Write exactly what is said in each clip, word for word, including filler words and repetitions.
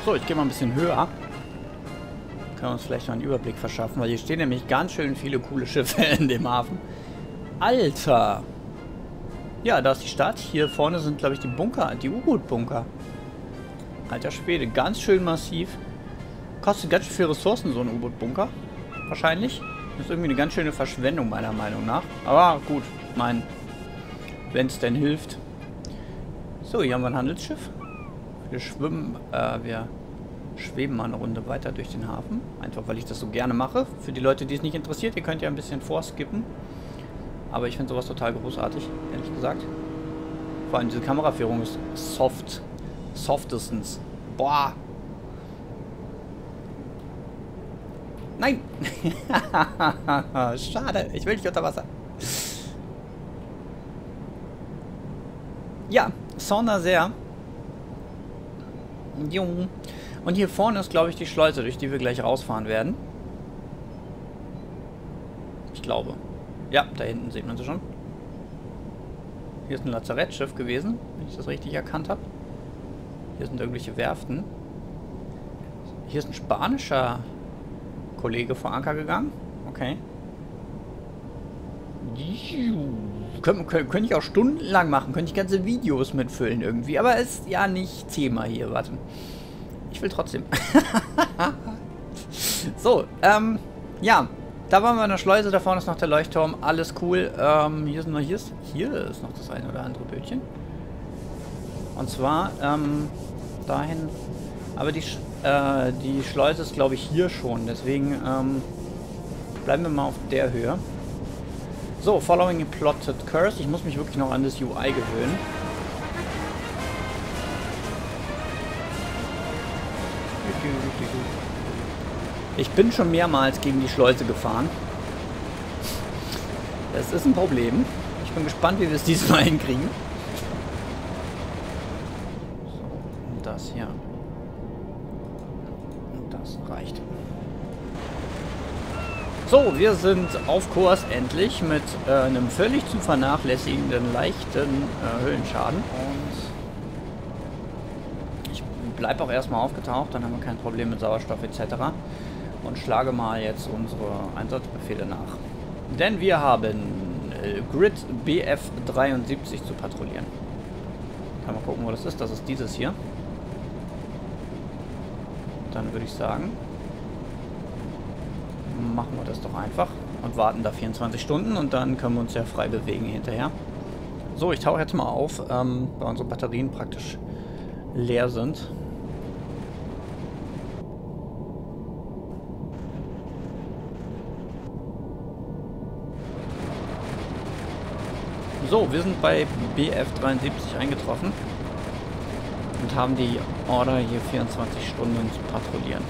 So, ich gehe mal ein bisschen höher. Können wir uns vielleicht noch einen Überblick verschaffen, weil hier stehen nämlich ganz schön viele coole Schiffe in dem Hafen. Alter! Ja, da ist die Stadt. Hier vorne sind, glaube ich, die Bunker, die U-Boot-Bunker. Alter Schwede, ganz schön massiv. Kostet ganz schön viele Ressourcen, so ein U-Boot-Bunker. Wahrscheinlich. Das ist irgendwie eine ganz schöne Verschwendung, meiner Meinung nach. Aber gut, ich meine, wenn es denn hilft. So, hier haben wir ein Handelsschiff. Wir schwimmen, äh, wir schweben mal eine Runde weiter durch den Hafen. Einfach, weil ich das so gerne mache. Für die Leute, die es nicht interessiert, ihr könnt ja ein bisschen vorskippen. Aber ich finde sowas total großartig, ehrlich gesagt. Vor allem diese Kameraführung ist soft. Softestens. Boah. Nein! Schade, ich will nicht unter Wasser. Ja, Saint-Nazaire. Jung. Und hier vorne ist, glaube ich, die Schleuse, durch die wir gleich rausfahren werden. Ich glaube. Ja, da hinten sieht man sie schon. Hier ist ein Lazarettschiff gewesen, wenn ich das richtig erkannt habe. Hier sind irgendwelche Werften. Hier ist ein spanischer Kollege vor Anker gegangen. Okay. Können, können, könnte ich auch stundenlang machen. Könnte ich ganze Videos mitfüllen irgendwie. Aber ist ja nicht Thema hier. Warte. Ich will trotzdem. So, ähm, ja. Da waren wir in der Schleuse. Da vorne ist noch der Leuchtturm. Alles cool. Ähm, hier ist noch, hier ist, hier ist noch das eine oder andere Bötchen. Und zwar, ähm, dahin. Aber die, äh, die Schleuse ist, glaube ich, hier schon. Deswegen, ähm, bleiben wir mal auf der Höhe. So, following a plotted curse. Ich muss mich wirklich noch an das U I gewöhnen. Ich bin schon mehrmals gegen die Schleuse gefahren. Das ist ein Problem. Ich bin gespannt, wie wir es diesmal hinkriegen. So, und das hier. Und das reicht. So, wir sind auf Kurs endlich mit äh, einem völlig zu vernachlässigenden leichten äh, Höhlenschaden. Und ich bleibe auch erstmal aufgetaucht, dann haben wir kein Problem mit Sauerstoff et cetera. Und schlage mal jetzt unsere Einsatzbefehle nach. Denn wir haben äh, Grid B F dreiundsiebzig zu patrouillieren. Kann man gucken, wo das ist. Das ist dieses hier. Dann würde ich sagen, machen wir das doch einfach und warten da vierundzwanzig Stunden und dann können wir uns ja frei bewegen hinterher. So, ich tauche jetzt mal auf, ähm, weil unsere Batterien praktisch leer sind. So, wir sind bei B F dreiundsiebzig eingetroffen und haben die Order, hier vierundzwanzig Stunden zu patrouillieren.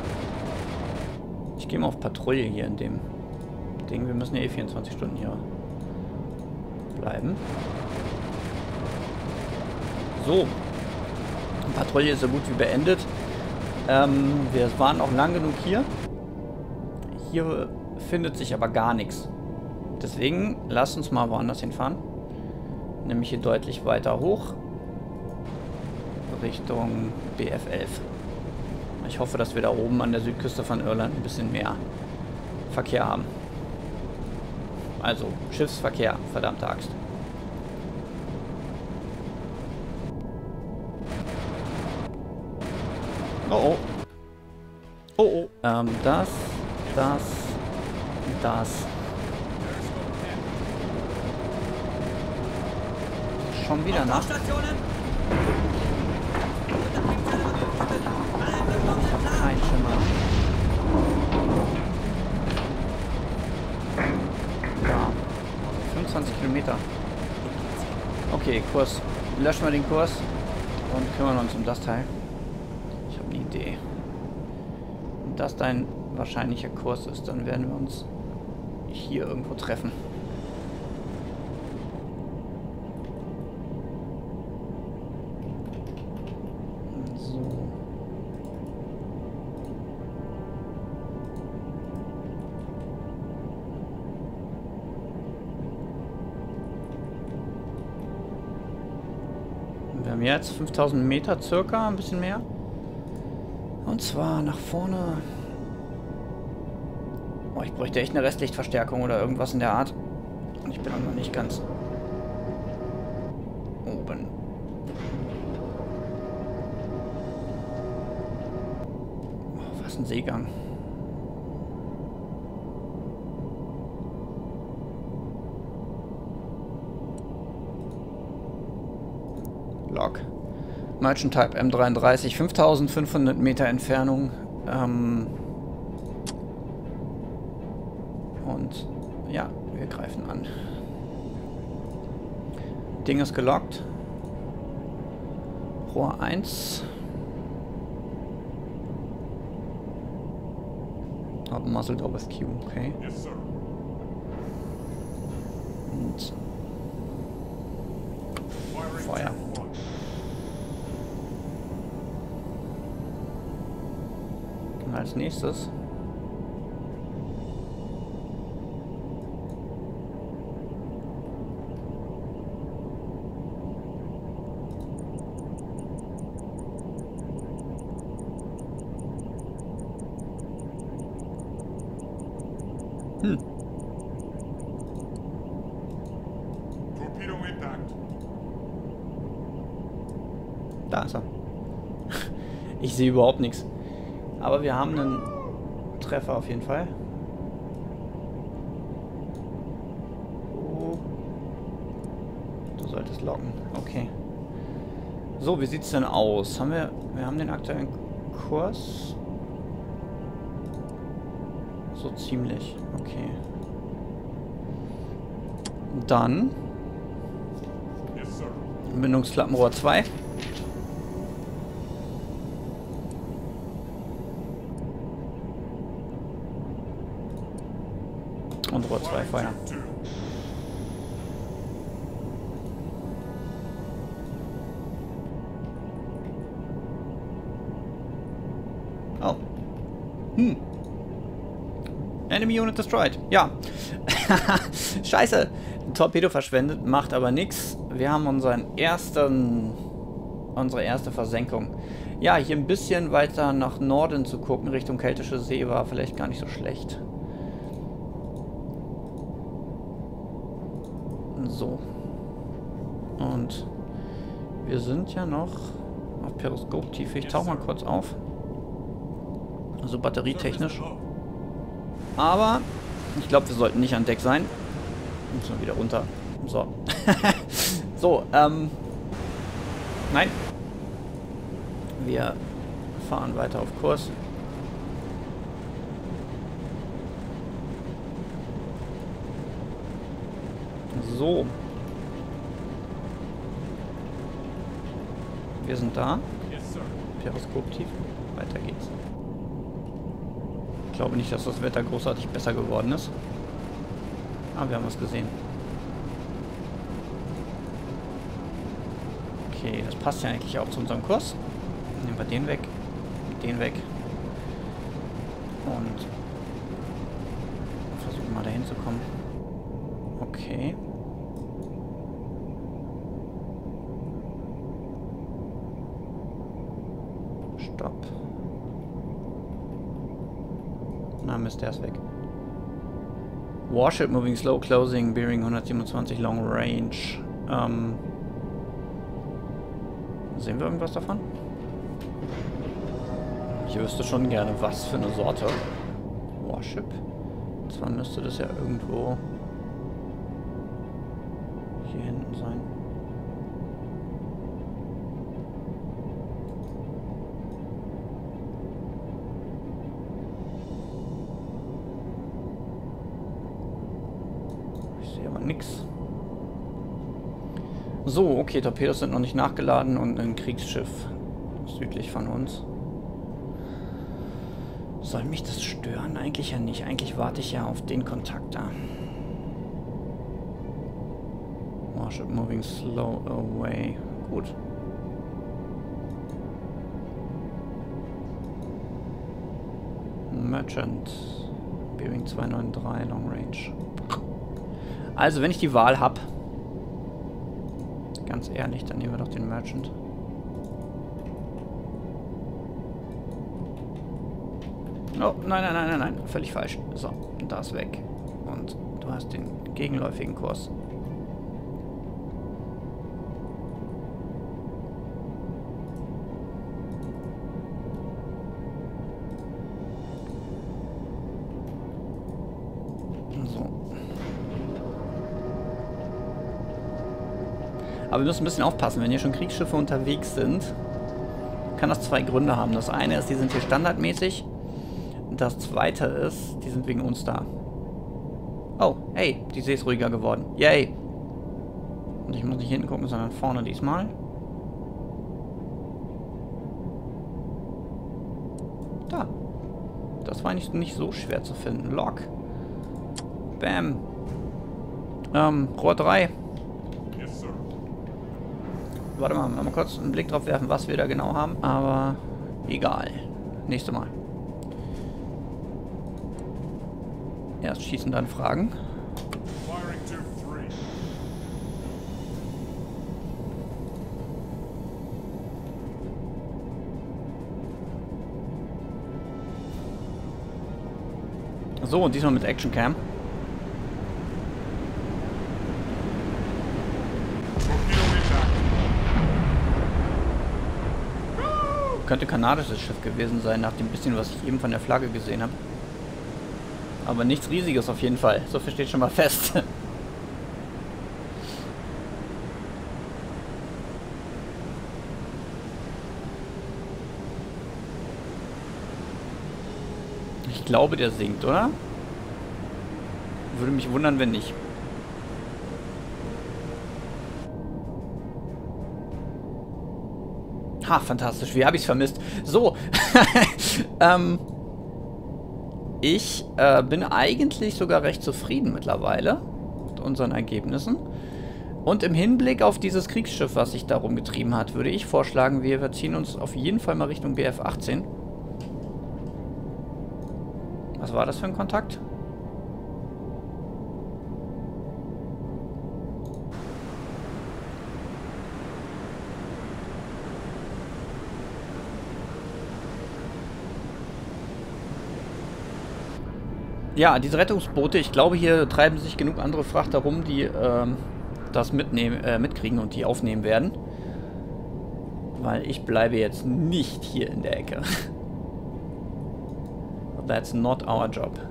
Ich gehe mal auf Patrouille hier in dem Ding. Wir müssen ja eh vierundzwanzig Stunden hier bleiben. So. Die Patrouille ist so gut wie beendet. Ähm, wir waren auch lang genug hier. Hier findet sich aber gar nichts. Deswegen lasst uns mal woanders hinfahren. Nämlich hier deutlich weiter hoch. Richtung B F elf. Ich hoffe, dass wir da oben an der Südküste von Irland ein bisschen mehr Verkehr haben. Also Schiffsverkehr, verdammte Axt. Oh oh. Oh oh. Ähm, das, das, das. Schon wieder nach. Kein Schimmer. Ja. fünfundzwanzig Kilometer. Okay, Kurs. Löschen wir den Kurs und kümmern uns um das Teil. Ich habe eine Idee. Wenn das dein wahrscheinlicher Kurs ist, dann werden wir uns hier irgendwo treffen. Wir haben jetzt fünftausend Meter circa, ein bisschen mehr. Und zwar nach vorne. Oh, ich bräuchte echt eine Restlichtverstärkung oder irgendwas in der Art. Und ich bin auch noch nicht ganz oben. Oh, was ein Seegang. Log. Merchant Type M dreiunddreißig, fünftausendfünfhundert Meter Entfernung. Ähm und ja, wir greifen an. Ding ist gelockt. Rohr eins. Hab muzzled over Q, okay. Yes, sir. Und Feuer. Und als nächstes Hm. Torpedo impact. Da ist er. Ich sehe überhaupt nichts. Aber wir haben einen Treffer auf jeden Fall. Oh. Du solltest locken. Okay. So, wie sieht's denn aus? Haben wir. Wir haben den aktuellen Kurs. So ziemlich. Okay. Dann Yes, sir. Mündungsklappenrohr zwei. Und Rohr zwei Feuer. Two. Oh. Hm. Enemy Unit destroyed. Ja. Scheiße. Ein Torpedo verschwendet, macht aber nichts. Wir haben unseren ersten... Unsere erste Versenkung. Ja, hier ein bisschen weiter nach Norden zu gucken, Richtung Keltische See, war vielleicht gar nicht so schlecht. So. Und wir sind ja noch auf Periskoptiefe. Ich tauche mal kurz auf. Also batterietechnisch. Aber ich glaube, wir sollten nicht an Deck sein. Müssen wir wieder runter. So. So, ähm. Nein. Wir fahren weiter auf Kurs. So. Wir sind da. Yes, sir. Periskop tief. Weiter geht's. Ich glaube nicht, dass das Wetter großartig besser geworden ist. Aber wir haben was gesehen. Okay, das passt ja eigentlich auch zu unserem Kurs. Nehmen wir den weg. Den weg. Und versuchen mal dahin zu kommen. Okay. Stopp. Na Mist, der ist weg. Warship moving slow, closing, bearing hundertsiebenundzwanzig, long range. Ähm, sehen wir irgendwas davon? Ich wüsste schon gerne, was für eine Sorte. Warship. Zwar müsste das ja irgendwo hier hinten sein. Ich sehe aber nichts. So, okay, Torpedos sind noch nicht nachgeladen und ein Kriegsschiff südlich von uns. Soll mich das stören? Eigentlich ja nicht. Eigentlich warte ich ja auf den Kontakt da. Warship moving slow away. Gut. Merchant. Bearing zwei neun drei, Long Range. Also, wenn ich die Wahl habe, ganz ehrlich, dann nehmen wir doch den Merchant. Oh, nein, nein, nein, nein, nein. Völlig falsch. So, da ist weg. Und du hast den gegenläufigen Kurs. Aber wir müssen ein bisschen aufpassen, wenn hier schon Kriegsschiffe unterwegs sind, kann das zwei Gründe haben. Das eine ist, die sind hier standardmäßig. Das zweite ist, die sind wegen uns da. Oh, hey, die See ist ruhiger geworden. Yay! Und ich muss nicht hinten gucken, sondern vorne diesmal. Da. Das war nicht, nicht so schwer zu finden. Lok. Bam. Ähm, Rohr drei. Warte mal, mal kurz einen Blick drauf werfen, was wir da genau haben. Aber egal. Nächste Mal. Erst schießen, dann fragen. So, und diesmal mit Action Cam. Könnte kanadisches Schiff gewesen sein, nach dem bisschen, was ich eben von der Flagge gesehen habe. Aber nichts Riesiges auf jeden Fall. So viel steht schon mal fest. Ich glaube, der sinkt, oder? Würde mich wundern, wenn nicht. Ha, fantastisch. Wie habe ich es vermisst? So. ähm, ich äh, bin eigentlich sogar recht zufrieden mittlerweile mit unseren Ergebnissen. Und im Hinblick auf dieses Kriegsschiff, was sich da rumgetrieben hat, würde ich vorschlagen, wir verziehen uns auf jeden Fall mal Richtung B F achtzehn. Was war das für ein Kontakt? Ja, diese Rettungsboote, ich glaube, hier treiben sich genug andere Frachter rum, die ähm, das mitnehmen, äh, mitkriegen und die aufnehmen werden. Weil ich bleibe jetzt nicht hier in der Ecke. That's not our job.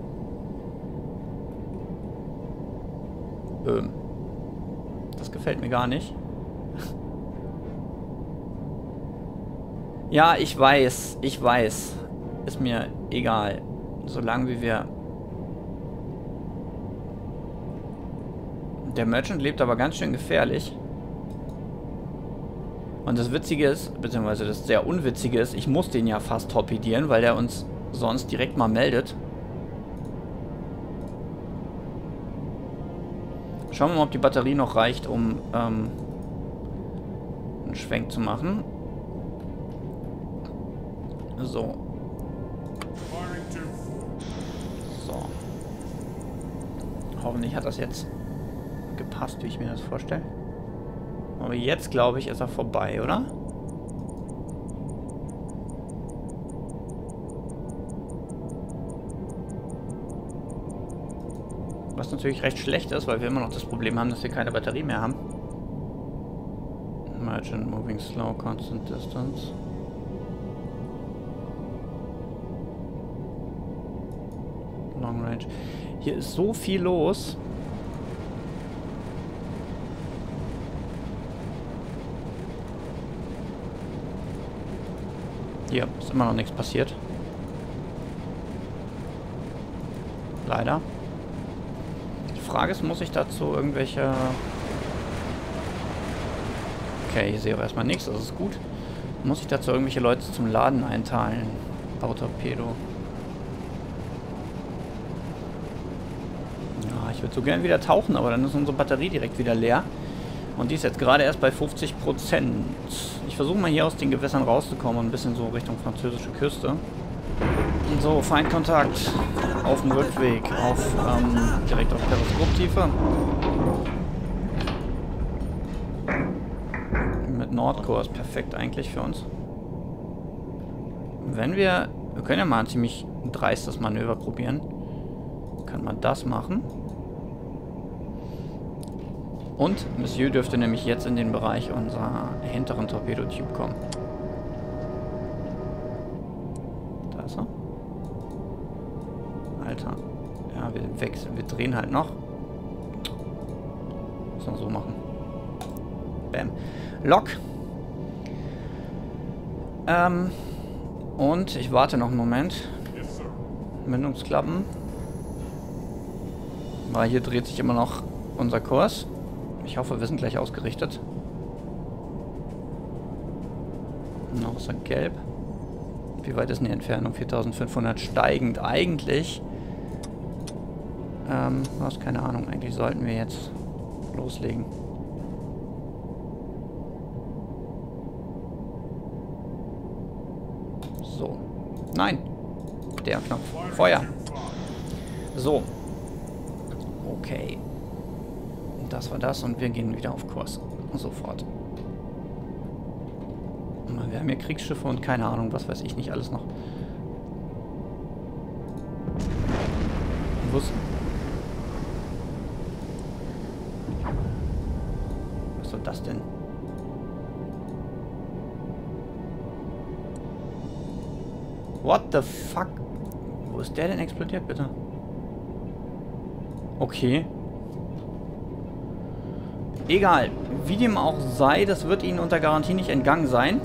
Ähm. Das gefällt mir gar nicht. Ja, ich weiß, ich weiß. Ist mir egal. Solange wie wir... Der Merchant lebt aber ganz schön gefährlich. Und das Witzige ist, beziehungsweise das sehr Unwitzige ist, ich muss den ja fast torpedieren, weil der uns sonst direkt mal meldet. Schauen wir mal, ob die Batterie noch reicht, um ähm, einen Schwenk zu machen. So. So. Hoffentlich hat das jetzt gepasst, wie ich mir das vorstelle. Aber jetzt, glaube ich, ist er vorbei, oder? Was natürlich recht schlecht ist, weil wir immer noch das Problem haben, dass wir keine Batterie mehr haben. Merchant moving slow, constant distance. Long range. Hier ist so viel los. Hier ist immer noch nichts passiert. Leider. Die Frage ist, muss ich dazu irgendwelche... Okay, ich sehe auch erstmal nichts, das ist gut. Muss ich dazu irgendwelche Leute zum Laden einteilen? Bautorpedo. Ja, ich würde so gern wieder tauchen, aber dann ist unsere Batterie direkt wieder leer. Und die ist jetzt gerade erst bei fünfzig Prozent. Ich versuche mal hier aus den Gewässern rauszukommen und ein bisschen so Richtung französische Küste. Und so, Feindkontakt auf dem Rückweg, auf ähm, direkt auf Periskoptiefe. Mit Nordkurs ist perfekt eigentlich für uns. Wenn wir, wir können ja mal einen ziemlich ein dreistes Manöver probieren. Kann man das machen. Und Monsieur dürfte nämlich jetzt in den Bereich unserer hinteren Torpedotube kommen. Da ist er. Alter. Ja, wir wechseln, wir drehen halt noch. Muss man so machen. Bam. Lock. Ähm. Und ich warte noch einen Moment. Yes, sir. Mündungsklappen. Weil hier dreht sich immer noch unser Kurs. Ich hoffe, wir sind gleich ausgerichtet. Noch ist er gelb. Wie weit ist denn die Entfernung? viertausendfünfhundert steigend. Eigentlich. Ähm, was? Keine Ahnung. Eigentlich sollten wir jetzt loslegen. So. Nein. Der Knopf. Feuer. So. Okay. Das war das und wir gehen wieder auf Kurs. Sofort. Wir haben hier Kriegsschiffe und keine Ahnung, was weiß ich nicht alles noch. Was? Was soll das denn? What the fuck? Wo ist der denn explodiert, bitte? Okay. Egal, wie dem auch sei, das wird Ihnen unter Garantie nicht entgangen sein.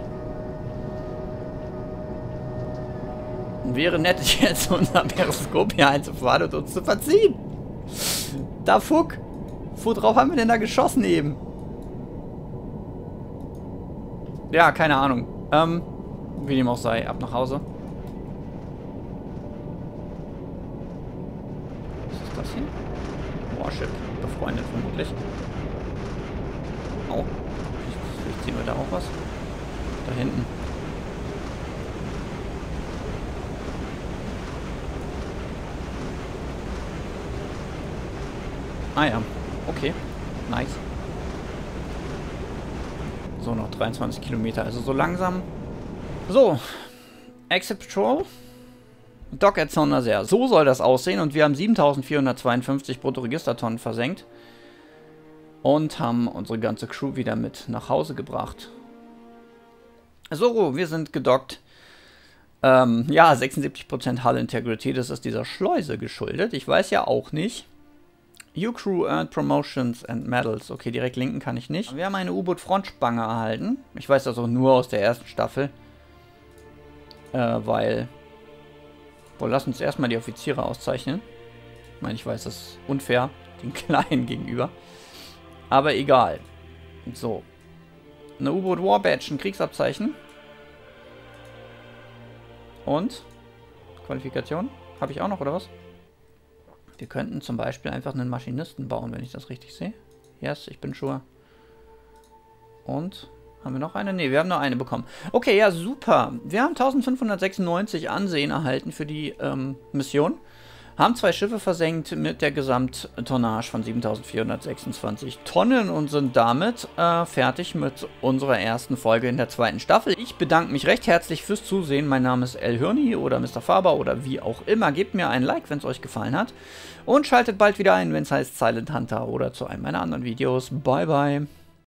Wäre nett, jetzt unser Periskop hier einzufahren und uns zu verziehen. Da Fuck. Wo drauf haben wir denn da geschossen eben? Ja, keine Ahnung. Ähm, wie dem auch sei, ab nach Hause. Was ist das hier? Warship, befreundet vermutlich. Oh. Vielleicht sehen wir da auch was. Da hinten. Ah ja. Okay. Nice. So, noch dreiundzwanzig Kilometer. Also so langsam. So. Exit Patrol. Dock at Saint-Nazaire. So soll das aussehen. Und wir haben siebentausendvierhundertzweiundfünfzig Bruttoregistertonnen versenkt. Und haben unsere ganze Crew wieder mit nach Hause gebracht. So, wir sind gedockt. Ähm, ja, sechsundsiebzig Prozent Hull Integrity. Das ist dieser Schleuse geschuldet. Ich weiß ja auch nicht. Your crew earned promotions and medals. Okay, direkt linken kann ich nicht. Wir haben eine U-Boot-Frontspange erhalten. Ich weiß das auch nur aus der ersten Staffel. Äh, weil... Boah, lass uns erstmal die Offiziere auszeichnen. Ich meine, ich weiß, das ist unfair den Kleinen gegenüber. Aber egal. So. Eine U-Boot War Badge, ein Kriegsabzeichen. Und? Qualifikation? Habe ich auch noch, oder was? Wir könnten zum Beispiel einfach einen Maschinisten bauen, wenn ich das richtig sehe. Yes, ich bin sure. Und? Haben wir noch eine? Ne, wir haben nur eine bekommen. Okay, ja, super. Wir haben eintausendfünfhundertsechsundneunzig Ansehen erhalten für die ähm, Mission. Haben zwei Schiffe versenkt mit der Gesamttonnage von siebentausendvierhundertsechsundzwanzig Tonnen und sind damit äh, fertig mit unserer ersten Folge in der zweiten Staffel. Ich bedanke mich recht herzlich fürs Zusehen. Mein Name ist El Hirni oder Mister Faber oder wie auch immer. Gebt mir ein Like, wenn es euch gefallen hat. Und schaltet bald wieder ein, wenn es heißt Silent Hunter oder zu einem meiner anderen Videos. Bye, bye.